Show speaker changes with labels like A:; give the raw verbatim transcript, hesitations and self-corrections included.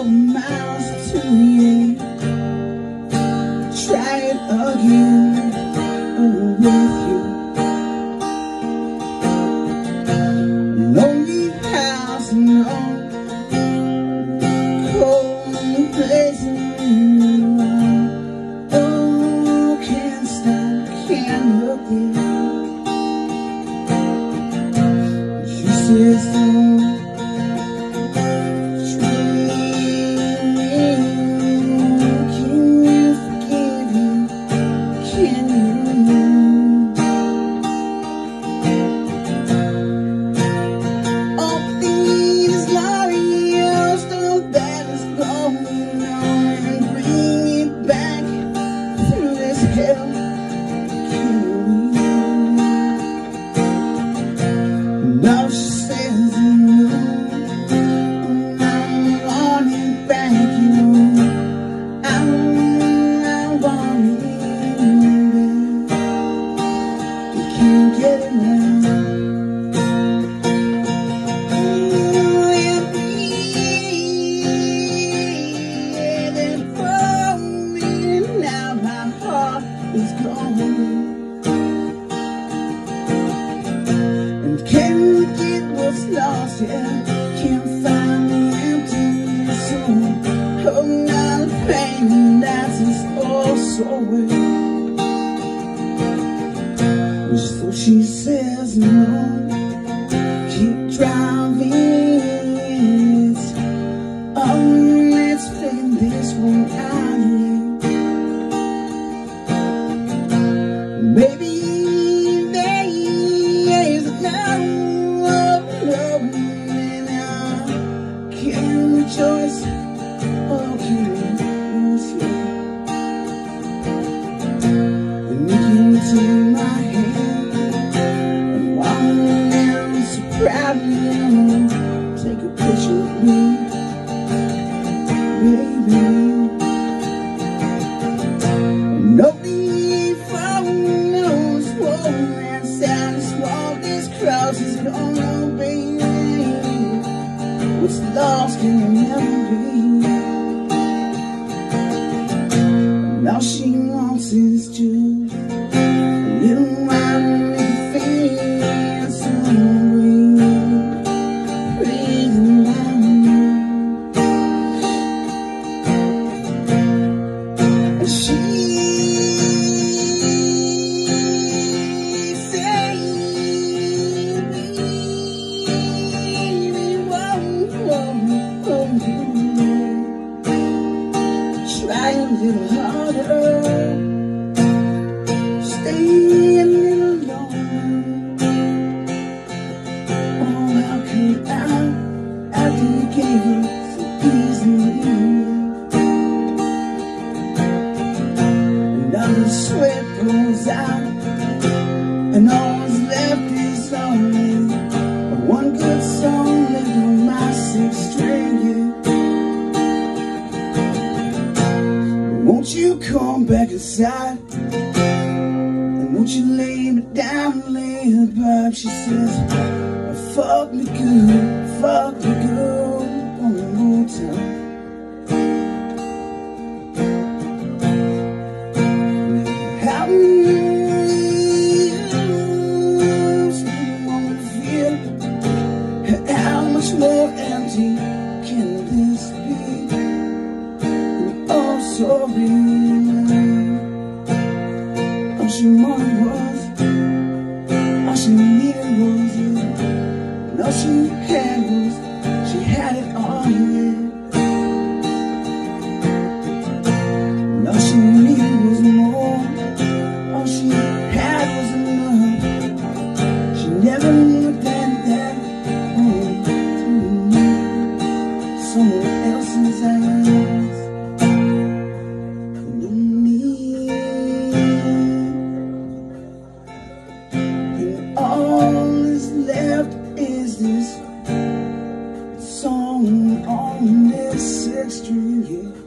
A: thousand miles to you. Try it again with you. Lonely house, no cold place in you. Oh, can't stop, can't look there. She says so. Now she says no, I'm wanting back you. I'm not wanting back. You can't get it now. Oh, you're breathing from me. Now my heart is gone. Can't get what's lost, yeah. Can't find the emptiness soon. Oh, not the pain that's all so well. So she says no, keep driving. It's, oh, let's play this one out, yeah. Maybe choice, oh, can lose you. And you can take my hand, and while I'm so proud of you, take a picture of me, baby. And nobody from knows what that sounds, walk this cross is gonna be. What's lost in your memory? All she wants is just a little while to make you feel some way. Breathing down you. And she try a little harder, stay a little longer. Oh, how could I, after you gave up so easily? Another sweat goes out, and all that's left is only one good song left on my sixth string. Won't you come back inside? And won't you lay me down and lay the pipe? She says, fuck me good, fuck me good, one more time. How How much more empty can this be? Oh, sorry. All she wanted was, all she needed was you. And all she had was, she had it all, yeah. And all she needed was more, all she had was enough. She never looked at that home through someone else's eyes. All that's left is this song on this sixth string, yeah.